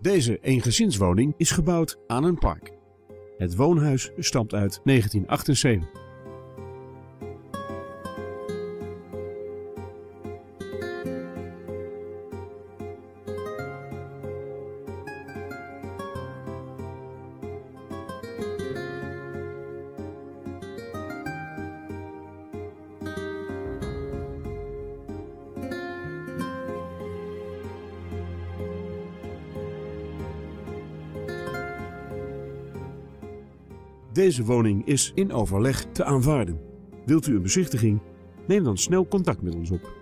Deze eengezinswoning is gebouwd aan een park. Het woonhuis stamt uit 1978. Deze woning is in overleg te aanvaarden. Wilt u een bezichtiging? Neem dan snel contact met ons op.